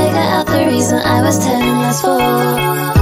figure out the reason I was 10 less 4.